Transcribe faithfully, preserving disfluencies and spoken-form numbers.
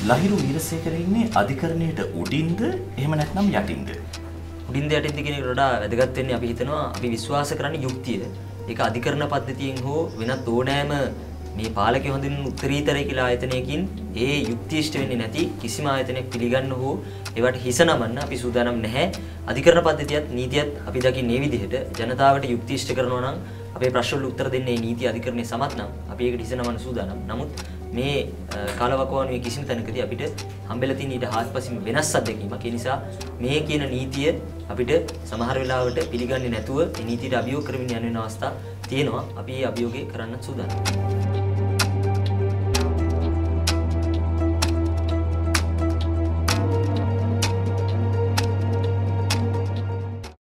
ලහිරු වීරසේකර ඉන්නේ අධිකරණයට උඩින්ද එහෙම නැත්නම් යටින්ද? උඩින්ද යටින්ද කියන එකට වඩා වැදගත් වෙන්නේ අපි හිතනවා අපි විශ්වාස කරන්නේ යුක්තිය. ඒක අධිකරණ පද්ධතියෙන් හෝ වෙනත් ඕනෑම මේ පාලකය හොඳින් උත්තරීතරය කියලා ආයතනයකින් ඒ යුක්තිය ඉෂ්ට වෙන්නේ නැති කිසිම ආයතනයක් පිළිගන්න හෝ ඒවට හිස නමන්න අපි සූදානම් නැහැ. අධිකරණ පද්ධතියත් නීතියත් අපි දකින්නේ මේ විදිහට ජනතාවට යුක්තිය ඉෂ්ට කරනවා නම් අපේ ප්‍රශ්න වලට උත්තර දෙන්නේ නීති අධිකරණයේ සමත් නම් අපි ඒකට හිස නමන්න සූදානම්. නමුත් මේ කාලවකවානුවේ කිසිම තැනකදී අපිට හම්බෙලා තියෙන ඊට හාත්පසින්ම වෙනස් අත්දැකීමක්. ඒ නිසා මේ කියන නීතිය අපිට සමහර වෙලාවට පිළිගන්නේ නැතුව ඒ නීතියට අභියෝග කරමින් යන වෙන අවස්ථා තියෙනවා. අපි මේ අභියෝගය කරන්න සූදානම්.